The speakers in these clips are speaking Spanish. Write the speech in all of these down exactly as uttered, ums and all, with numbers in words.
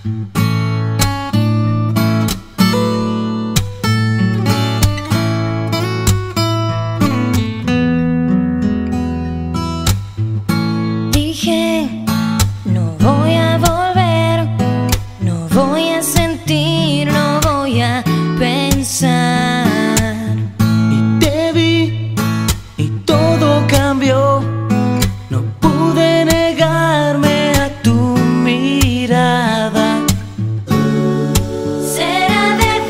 Dije, no voy a volver, no voy a sentir, no voy a pensar. Y te vi y todo cambió. No pude negarme a tu mirada. Será de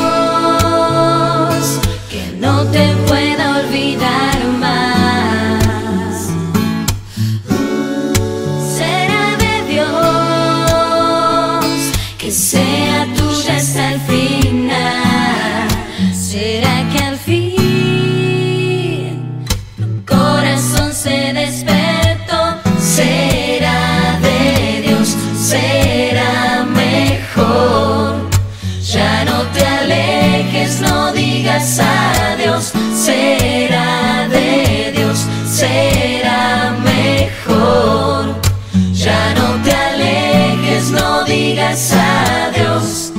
Dios que no te pueda olvidar más. Será de Dios que sea tuya hasta el final. Será que al fin tu corazón se despertó. Será de Dios, será mejor. Ya no te alejes, no digas adiós. Será de Dios, será mejor. Ya no te alejes, no digas adiós.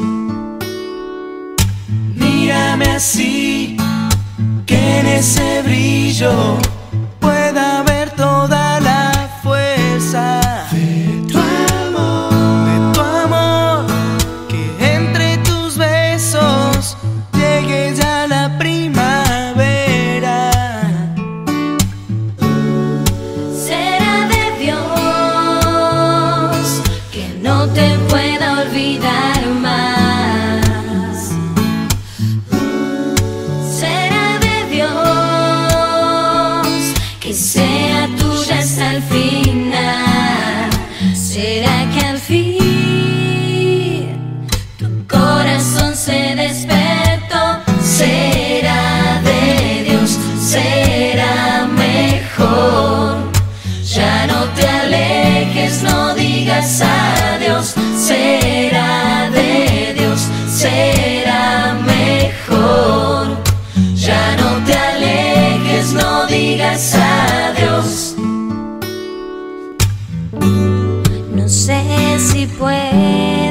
Mírame así, que en ese brillo pueda ver toda la fuerza de tu amor, de tu amor, que entre tus besos llegue ya la primavera. Será de Dios que no te pueda olvidar más. Será de Dios que sea tuya hasta el final. Será que al fin tu corazón se despertó. Será de Dios, será mejor. Ya no te alejes, no digas adiós. Será de Dios, será mejor. Ya no te alejes, no digas adiós. No sé si puedo